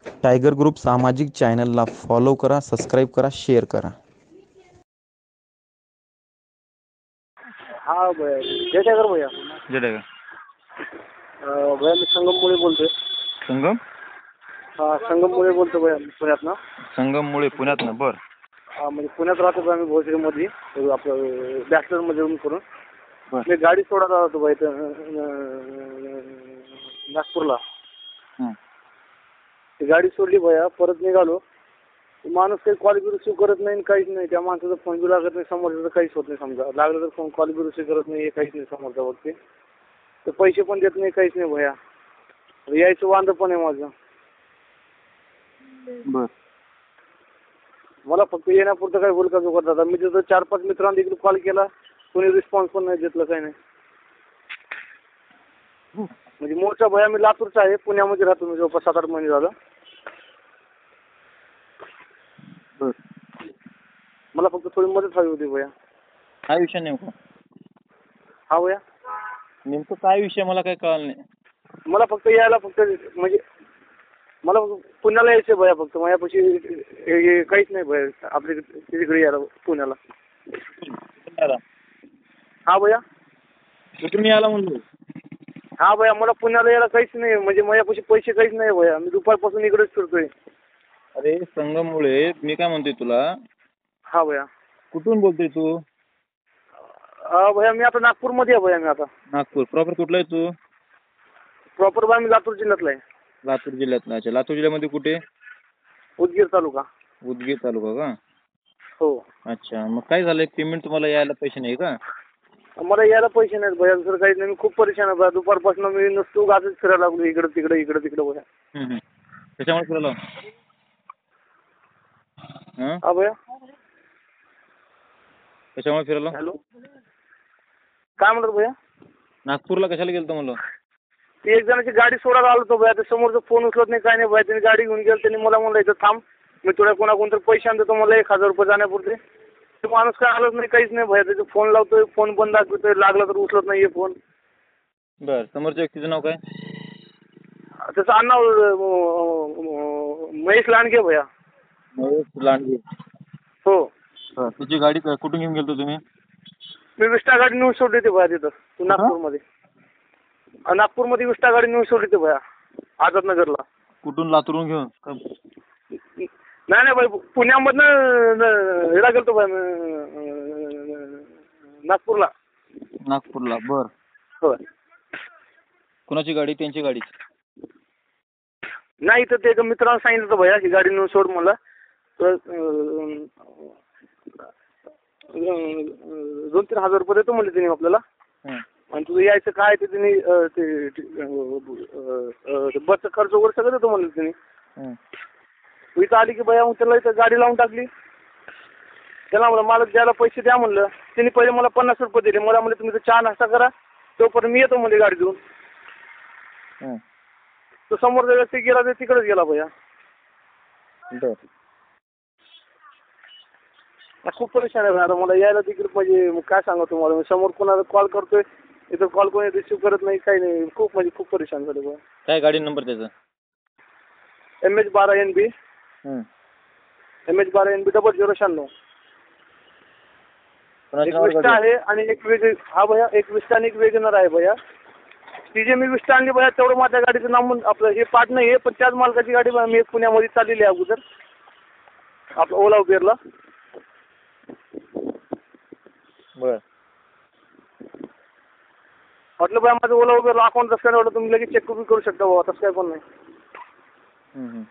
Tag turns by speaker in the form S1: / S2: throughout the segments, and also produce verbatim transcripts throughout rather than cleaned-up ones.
S1: Tiger group सामाजिक चॅनलला follow करा, सबस्क्राईब करा, शेअर करा.
S2: हा भैया जय टायगर भैया.
S3: जय टायगर.
S2: अं, भैया मी संगम मुळे बोलतोय.
S3: संगम
S2: हा संगम मुळे बोलतो भैया पुण्यात ना.
S3: संगम मुळे पुण्यात ना. बर.
S2: हा म्हणजे पुण्यात राहतो आम्ही भोसरीमध्ये आपलं बॅचलरमध्ये रूम करून.
S3: बर.
S2: मी गाडी सोडायला होतो भैया इथं अं, नागपूरला.
S3: हं.
S2: ती गाडी सोडली भैया, परत निघालो. माणूस काही कॉल बी रिसिव्ह करत नाही काहीच नाही. त्या माणसाचा फोन बी लागत नाही, समोरचं काहीच होत नाही. समजा लागलं तर फोन कॉल बी रिसिव्ह करत नाही, काहीच नाही समोरचा वरती. तर पैसे पण देत नाही, काहीच नाही भैया. यायचं वांद पण आहे माझं.
S3: बर.
S2: मला फक्त येण्यापुरतं काही बोल का जो करतात. मी तिथं चार पाच मित्रांना देखील कॉल केला, कोणी रिस्पॉन्स पण नाही देतलं, काही नाही. म्हणजे मोर्चा भैया मी लातूरचा आहे, पुण्यामध्ये राहतो मी जवळपास सात आठ महिने झालं.
S3: बर.
S2: मला फक्त थोडी मदत हवी होती भैया.
S3: काय विषय नेमका?
S2: हा भैया
S3: नेमकं काय विषय मला काही कळलं नाही.
S2: मला फक्त यायला फक्त म्हणजे मला पुण्याला यायचं भैया. फक्त माझ्यापाशी हे- हे काहीच नाही भैया आपल्या तिकडे यायला पुण्याला.
S3: दादा
S2: हा भैया.
S3: कुठून यायला म्हणलो?
S2: हा भैया मला पुण्याला यायला काहीच नाही, म्हणजे माझ्यापाशी पैसे काहीच नाही भैया. मी दुपारपासून इकडेच फिरतोय.
S3: अरे संगम मुळे मी काय म्हणतोय तुला,
S2: हा भैया.
S3: कुठून बोलतोय तू?
S2: हा भैया मी आता नागपूरमध्ये आहे भैया. मी आता
S3: नागपूर प्रॉपर. कुठला आहे तू?
S2: प्रॉपर भैया मी लातूर जिल्ह्यातला आहे.
S3: लातूर जिल्ह्यातला. अच्छा, लातूर जिल्ह्यामध्ये कुठे?
S2: उदगीर तालुका.
S3: उदगीर तालुका का?
S2: हो.
S3: अच्छा, मग काय झालंय? पेमेंट तुम्हाला यायला पैसे नाही का?
S2: मला यायला पैसे नाहीत भैया, दुसरं काहीच नाही. मी खूप परेशान आहे भैया. दुपारपासून मी नुसतं गाजच फिरायला लागलो इकडं तिकडे इकडं तिकडे भैया.
S3: हं, हं. त्याच्यामुळे फिरायला हं?
S2: हा भैया.
S3: कशामुळे फिरायला?
S2: हॅलो काय म्हणतात भैया?
S3: नागपूरला कशाला गेलतो म्हणलं?
S2: ती एक जणाची गाडी सोडायला आलो होतो भैया. ते समोरचा फोन उचलत नाही, काय नाही भैया. त्यांनी गाडी घेऊन गेलं. त्यांनी मला म्हणलं इथं थांब, मी तुला कोणाकोण तर पैसे आणतो तुम्हाला एक हजार रुपये जाण्यापुरते. ते माणूस काय आलंच नाही, काहीच नाही भैया. त्याचा फोन लावतोय, फोन बंद दाखवतोय, लागला तर उचलत नाहीये फोन.
S3: बर. समोरच्या व्यक्तीचं नाव काय?
S2: त्याचं आडनाव अं, महेश लांडगे भैया.
S3: महेश लांडगे.
S2: हो.
S3: हा. तुझी गाडी क- कुठून घेऊन गेलतो तुम्ही?
S2: मी विस्टा गाडी नेऊन सोडली होती भैया तिथं तू नागपूरमध्ये. अं, नागपूरमध्ये विस्टा गाडी नेऊन सोडली होती भैया आझादनगरला.
S3: कुठून? लातूरून घेऊन का?
S2: नाही नाही भाई, पुण्यामधनं न- ह्याला गेलतो भाई अं, नागपूरला.
S3: नागपूरला. बर.
S2: होय.
S3: कुणाची गाडी? त्यांची गाडी?
S2: नाही तर ते एका मित्रानं सांगितलं होतं भैया ही गाडी नेऊन सोड मला. तर अं, अं, दोन तीन हजार रुपये देतो म्हणले त्यांनी आपल्याला.
S3: हं.
S2: आणि तुझं यायचं काय ते त्यांनी अं, ते ते बसचा खर्च वगैरे सगळं देतो म्हणले त्यांनी.
S3: हं.
S2: इथं आली की भैया मग त्याला इथं गाडी लावून टाकली. त्याला म्हणलं मला द्यायला पैसे द्या म्हणलं. त्यांनी पहिले मला पन्नास रुपये दिले. मला म्हणले तुम्ही चहा नाश्ता करा, तोपर्यंत मी येतो म्हणजे गाडी देऊन.
S3: हं.
S2: तो समोरचा व्यक्ती गेला तर तिकडेच गेला भैया.
S3: बर.
S2: खूप परेशान आहे आता मला यायला तिकडे. म्हणजे मग काय सांगा तुम्हाला, मी समोर कोणाला कॉल करतोय, इथं कॉल कोणी रिसिव्ह करत नाही, काही नाही. खूप म्हणजे खूप परेशान झाले भैया.
S3: काय गाडी नंबर त्याचा?
S2: एम एच बारा एन बी
S3: हं.
S2: एम एच बारा एन बी डबल झिरो शहाण्णव.
S3: कोणाच्या
S2: एक
S3: नावावर
S2: विस्टा
S3: गाडी?
S2: आहे आणि एक वेग हा भैया एक विस्टा आणि एक वेगनर आहे भैया. ती जे मी विस्टा आणली भैया तेवढं माझ्या गाडीचं नाव म्हण- आपलं हे पार्ट नाही आहे, पण त्याच मालकाची गाडी भैया मी पुण्यामध्ये चाललेली आहे अगोदर आपलं ओला उबेरला.
S3: बर.
S2: म्हटलं भैया माझं ओला उबेरला अकाउंट कसं काय वाटलं, तुम्ही लगेच चेक करून करू शकता बाबा, तसं काय पण नाही.
S3: हं, हं.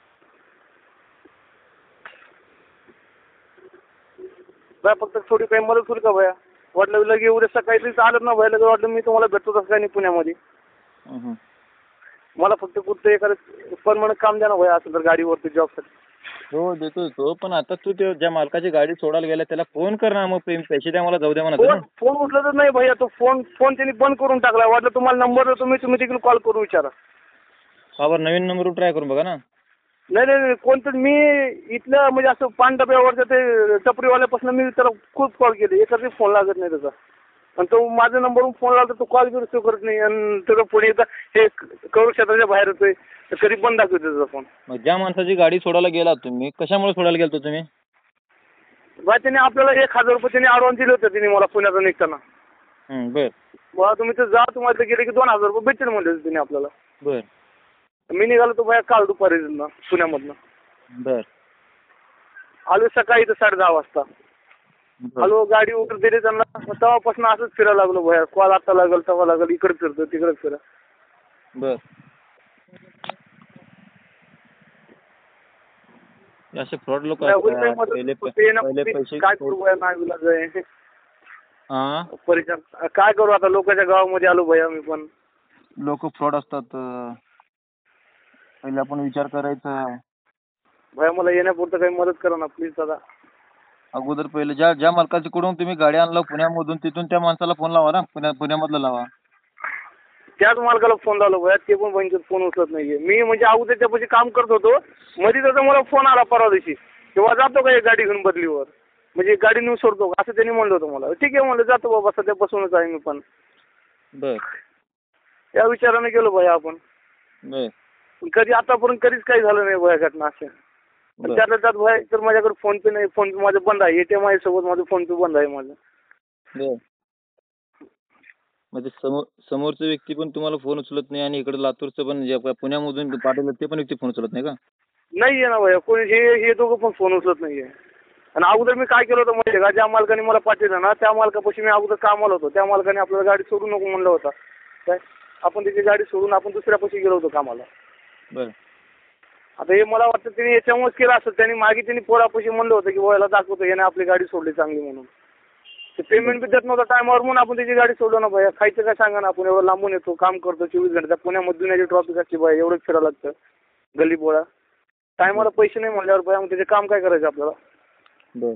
S2: भैया फक्त थोडी काही मदत होईल का भैया? वाटलं लगे उद्या सकाळी आलं ना भैया, लगेच वाटलं मी तुम्हाला भेटतो तसं काय नाही पुण्यामध्ये.
S3: हं, हं.
S2: मला फक्त कुठं एखादं परमनंट काम द्या ना भैया, असं तर गाडीवरती जॉबसाठी.
S3: हो देतोय तो, पण आता तू ते ज्या मालकाची गाडी सोडायला गेला त्याला फोन कर ना. मग पे- पैसे द्या मला, जाऊ द्या म्हणा ना.
S2: फोन फोन उचलतच नाही भैया तो. फोन फोन त्यांनी बंद करून टाकला. वाटलं तुम्हाला नंबर देतो मी, तुम्ही तिकडे कॉल करून विचारा.
S3: का बरं? नवीन नंबरवर ट्राय करून बघा ना.
S2: नाही नाही नाही कोणतं मी इथलं म्हणजे असं पान डब्यावरच्या ते टपरीवाल्यापासून मी त्याला खूप कॉल केले, एखादी फोन लागत नाही त्याचा. आणि तो माझ्या नंबरवरून फोन लावला तर तो कॉल बी रिसिव्ह करत नाही आणि त्याचा फोन एकदा हे करू क्षेत्राच्या बाहेर येतोय तर कधी पण दाखवतो त्याचा फोन.
S3: मग ज्या माणसाची गाडी सोडायला गेला तुम्ही कशामुळे सोडायला गेलतो तुम्ही?
S2: बा त्याने आपल्याला एक हजार रुपये त्याने ॲडव्हान्स दिले होते त्याने मला पुण्याचा निघताना.
S3: हं, बर
S2: बा तुम्ही तर जा तुम्हाला तर गेले की दोन हजार रुपये भेटतील म्हणले होते त्याने आपल्याला.
S3: बर
S2: मी निघालो तो बाया काल दुपारी इथनं, पुण्यामधनं
S3: बर
S2: आलो सकाळी इथं साडे दहा वाजता.
S3: बर
S2: आलो गाडी वगैरे दिली त्यांना. तेव्हापासून असंच फिरायला लागलो भया. कॉल आता लागल तेव्हा लागल इकडे फिरतो तिकडे फिरा.
S3: बर हे असे फ्रॉड लोक
S2: नाही, होईल काही
S3: असतात.
S2: मदत
S3: पहिले प-
S2: होते ना,
S3: पहिले
S2: होते.
S3: पैसे
S2: काय करू भया नाही विलाज आहे.
S3: हा
S2: परिचय काय करू आता लोकांच्या गावामध्ये आलो भया मी पण.
S3: लोक फ्रॉड असतात. अं, पहिले आपण विचार करायचा.
S2: भया मला येण्यापुरतं काही मदत करा ना प्लीज दादा.
S3: अगोदर पहिले ज्या ज्या मालकाच्याकडून तुम्ही गाडी आणला पुण्यामधून तिथून त्या माणसाला फोन लावा ना. पुण्या पुण्यामधला लावा.
S2: त्याच मालकाला फोन लावलो भया ते पण बँकेत फोन उचलत नाहीये. मी म्हणजे अगोदर त्यापाशी काम करत होतो मध्ये त्याचा मला फोन आला परवा दिवशी. तेव्हा जातो का एक गाडी घेऊन बदलीवर म्हणजे गाडी नेऊन सोडतो का असं त्यांनी म्हणलं होतं मला. ठीक आहे म्हणलं जातो बाबा सध्या बसूनच आहे मी पण.
S3: बर
S2: त्या विचाराने गेलो भया आपण.
S3: बर
S2: कधी आतापर्यंत कधीच काही झालं नाही भया घटना असं.
S3: बर
S2: त्यातल्या त्यात भया तर माझ्याकडे फोन पे नाही. फोन पे माझं बंद आहे. एटीएम आहे सोबत माझं फोन पे बंद आहे माझं.
S3: बर म्हणजे समोर समोरचा व्यक्ती पण तुम्हाला फोन उचलत नाही आणि इकडे लातूरचं पण जे आपलं पुण्यामधून पाठवलं ते पण व्यक्ती फोन उचलत नाही का?
S2: नाही आहे ना भया कोणी हे हे दोघं पण फोन उचलत नाहीये. आणि अगोदर मी काय केलं होतं माहिती का ज्या मालकाने मला पाठवलं ना त्या मालकापाशी मी अगोदर कामाला होतो. त्या मालकाने आपल्याला गाडी सोडू नको म्हणलं होता. काय आपण त्याची गाडी सोडून आपण दुसऱ्यापाशी गेलो होतो कामाला.
S3: बर
S2: आता हे मला वाटतं त्यांनी याच्यामुळेच केलं असतं. त्यांनी मागे त्यांनी पोरापाशी म्हणलं होतं की याला दाखवतो याने आपली गाडी सोडली चांगली म्हणून. ते पेमेंट बी देत नव्हतं टायमावर म्हणून आपण त्याची गाडी सोडलो ना भया. खायचं काय सांगा ना आपण एवढं लांबून येतो काम करतो चोवीस घंटे. त्या पुण्यामध्ये दुनियाची ट्रॉफिक असते भया एवढंच फिरायला लागतं गल्ली बोळा. टायमाला पैसे नाही म्हणल्यावर भया मग त्याचे काम काय करायचं आपल्याला.
S3: बर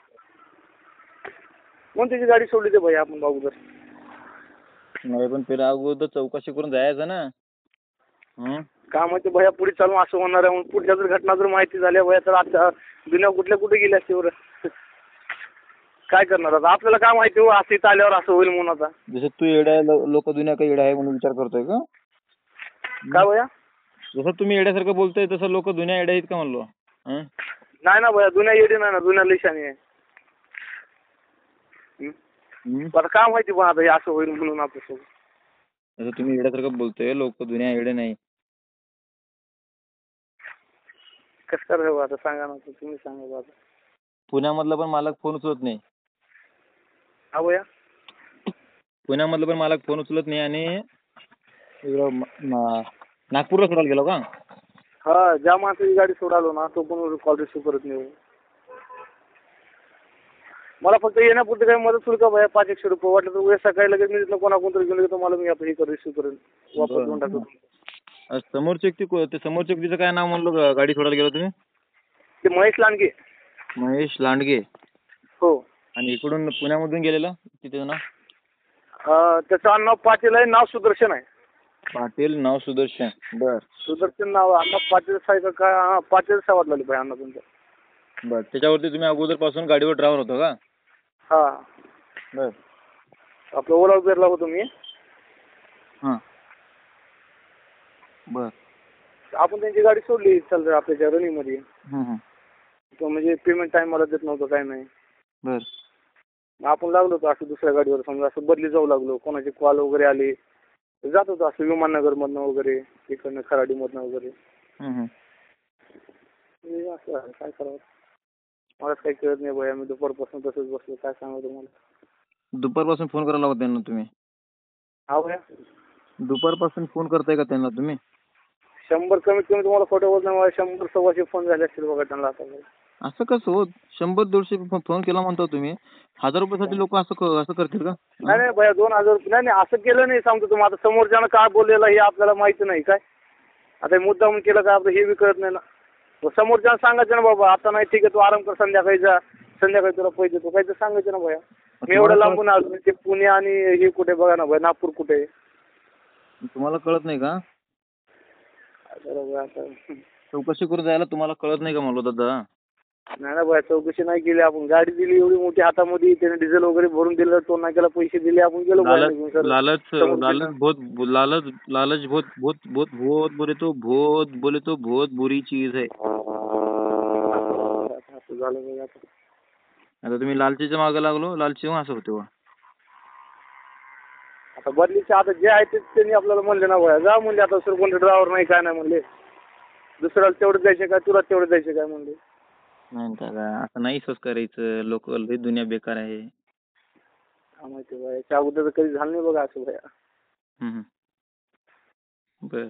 S2: म्हणून त्याची गाडी सोडली ते भया आपण अगोदर.
S3: नाही पण पहिला अगोदर चौकशी करून जायचं ना. हं?
S2: काय माहिती भया पुढे चालून असं होणार आहे म्हणून. पुढच्या जर घटना जर माहिती झाल्या भया तर आता दुनिया कुठल्या कुठे गेली असते बरं. काय करणार आता आपल्याला काय माहिती हो असं इथं आल्यावर असं होईल म्हणून आता.
S3: जसं तू येडा आहे लोक दुनिया काही येडा आहे म्हणून विचार करतोय का?
S2: काय भया
S3: जसं तुम्ही येड्यासारखं बोलतोय तसं लोक दुनिया येड्या आहेत का म्हणलो. हं?
S2: नाही ना भया दुनिया येडी नाही ना दुनिया लिशानी आहे. हं?
S3: हं?
S2: आता काय माहिती पण आता हे असं होईल म्हणून आपल्यासोबत.
S3: जसं तुम्ही येड्यासारखं बोलतोय लोक दुनिया येडे नाही.
S2: कसं करायचं आता सांगा ना तुम्ही सांगा बा आता.
S3: पुण्यामधला पण मालक फोन उचलत नाही.
S2: हा भया
S3: पुण्यामधला पण मालक फोन उचलत नाही आणि इकडं म- म- नागपूरला सोडायला गेलो का?
S2: हा ज्या माणसाची गाडी सोडालो ना तो पण कॉल रिसिव्ह करत नाही. मला फक्त येण्यापुरती काही मदत होईल का भया पाच एकशे रुपये वाटलं तर उद्या सकाळी लगेच मी तिथनं कोणाकोणतरी घेऊन येतो मला मी आता हे रिसिव्ह करेन वापस
S3: बरं.
S2: देऊन टाकतो.
S3: अ, समोरच्या व्यक्ती को- ते समोरच्या व्यक्तीचं काय नाव म्हणलं गा- गाडी सोडायला गेलो तुम्ही?
S2: ते महेश लांडगे.
S3: महेश लांडगे.
S2: हो
S3: आणि इकडून पुण्यामधून गेलेलं तिथे ना
S2: अं, त्याचं नाव पाटील आहे नाव सुदर्शन आहे.
S3: पाटील नाव सुदर्शन. बर
S2: सुदर्शन नाव अण्णा पाटील साहेब का काय हा पाटील साहेब वाटलं भाई अण्णा तुमचं.
S3: बर त्याच्यावरती तुम्ही अगोदर पासून गाडीवर ड्रायव्हर होतो का?
S2: हा
S3: बर
S2: आपलं ओला उबेरला होतो मी.
S3: हां बर
S2: आपण त्यांची गाडी सोडली चल आपल्याच्या रनिंगमध्ये.
S3: हं, हं.
S2: तो म्हणजे पेमेंट टाइम मला देत नव्हतं काय नाही.
S3: बर
S2: मग आपण लागलो होतो असं दुसऱ्या गाडीवर समजा असं बदली जाऊ लागलो कोणाचे कॉल वगैरे आले जात होतो असं विमाननगरमधनं वगैरे इकडनं खराडीमधनं वगैरे.
S3: हं, हं.
S2: हे असं आहे काय करावं मलाच काही कळत नाही भैया. मी दुपारपासून तसंच बसलो काय सांगावं तुम्हाला.
S3: दुपारपासून फोन करायला लावत त्यांना तुम्ही?
S2: हा भैया
S3: दुपारपासून फोन करताय का त्यांना तुम्ही?
S2: शंभर कमीत कमी तुम्हाला फोटो बोलत नाही शंभर सव्वाशे फोन झाले असतील बघा त्यांना आता.
S3: असं कसं होत? शंभर दोनशे फोन केला म्हणतो तुम्ही. हजार रुपयासाठी लोक असं क- असं करतील का?
S2: नाही नाही भैया दोन हजार रुपये नाही नाही असं केलं नाही सांगतो तुम्हाला. आता समोरच्यानं काय बोललेलं हे आपल्याला माहिती नाही काय. आता हे मुद्दाम केलं का आपलं हे बी कळत नाही ना. मग समोरच्यानं सांगायचं ना बाबा आता नाही ठीक आहे तू आराम कर संध्याकाळी जा संध्याकाळी तुला पैसे देतो काही तर सांगायचं ना भैया. मी एवढं लांबून आलो ते पुणे आणि हे कुठे बघा ना भैया नागपूर कुठे.
S3: तुम्हाला कळत नाही का?
S2: बरोबर आता
S3: चौकशी करून जायला तुम्हाला कळत नाही का म्हणलो दादा?
S2: नाही ना भया, चौकशी नाही केली आपण. गाडी दिली एवढी मोठी हातामध्ये, त्याने डिझेल वगैरे भरून दिलं, टोल नाक्याला पैसे दिले, आपण गेलो भया
S3: लालच
S2: निघून सर.
S3: लालच
S2: समोर
S3: लालच
S2: तिथं.
S3: बहुत लालच लालच बहुत बहुत बहुत बहुत बोले तो बहुत बोले तो बहुत बुरी चीज है.
S2: असं झालं बघा आता.
S3: आता तुम्ही लालचीच्या मागे लागलो, लालची मग असं होते.
S2: आता बदलीचे आता जे आहे ते त्यांनी आपल्याला म्हणले ना भया, जा म्हणले आता सर, कोणते ड्रायव्हर नाही काय नाही म्हणले. दुसऱ्याला तेवढे द्यायचे काय, तुला तेवढे द्यायचे काय म्हणले.
S3: नाही दादा, असं नाही सोच करायचं. लोक लई दुनिया बेकार आहे.
S2: हा माहिती भया, याच्या अगोदर तर कधी झालं नाही बघा असं भया.
S3: हम्म. बर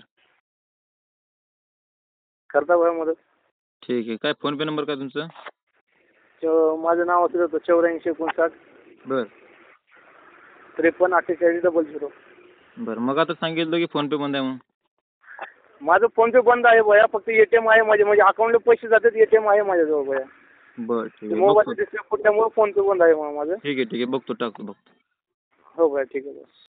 S2: करता भया मदत.
S3: ठीक आहे. काय फोन पे नंबर काय तुमचं?
S2: च- माझं नाव असं होतं चौऱ्याऐंशी एकोणसाठ
S3: बर
S2: त्रेपन्न अठ्ठेचाळीस डबल झिरो.
S3: बर मग आता सांगितलं की फोन पे बंद आहे म्हणून.
S2: माझं फोन पे बंद आहे भया, फक्त एटीएम आहे माझे, म्हणजे अकाउंटला पैसे जातात, एटीएम आहे माझ्याजवळ भया.
S3: बर ठीक आहे.
S2: मोबाईल
S3: बघतो.
S2: डिस्प्ले फुटल्यामुळे फोन पे बंद आहे म्हणा माझं.
S3: ठीक आहे ठीक आहे. बघतो टाकतो बघतो.
S2: हो भया, ठीक आहे.